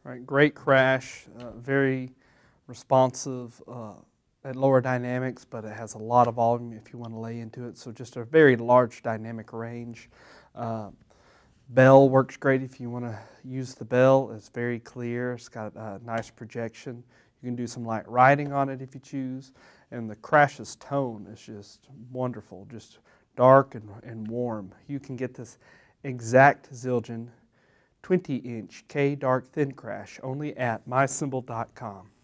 Right, great crash, very responsive at lower dynamics, but it has a lot of volume if you want to lay into it. So just a very large dynamic range. Bell works great if you want to use the bell. It's very clear. It's got a nice projection. You can do some light writing on it if you choose. And the Crash's tone is just wonderful, just dark and warm. You can get this exact Zildjian 20-inch K Dark Thin Crash only at mycymbal.com.